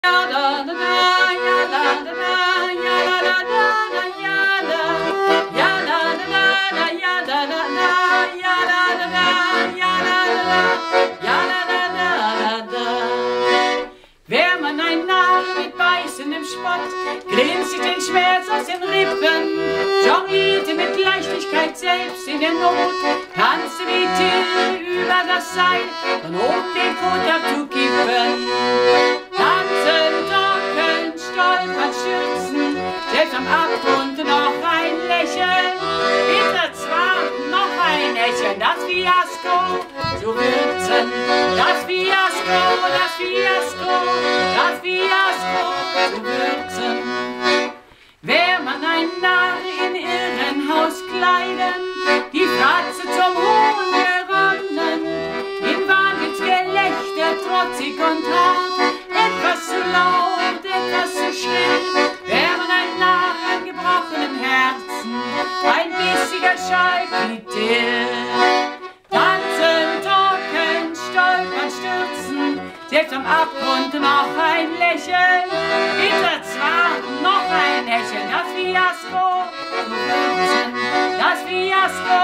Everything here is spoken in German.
Wär man ein Narr mit beißendem Spott, grinst sich den Schmerz aus den Rippen, jonglierte mit Leichtigkeit selbst in der Not, tanzte wie Till über das Seil, von oben den Kot abzukippen. Tanzen, torkeln, stolpern, stürzen, selbst am Abgrund noch ein Lächeln, bitter zwar noch ein Lächeln, das Fiasko zu würzen, das Fiasko, das Fiasko, das Fiasko zu würzen. Wär man ein Narr in Irrenhauskleidern, die Fratze zum Hohn geronnen, in Wahnwittsgelächter trotzig und hart, etwas zu laut, etwas zu schrill, wär man ein Narr an gebrochenem Herzen, ein bissiger Schalk wie Till. Tanzen, torkeln, stolpern, stürzen, selbst am Abgrund noch ein Lächeln, bitter zwar noch ein Lächeln, das Fiasko zu würzen, das Fiasko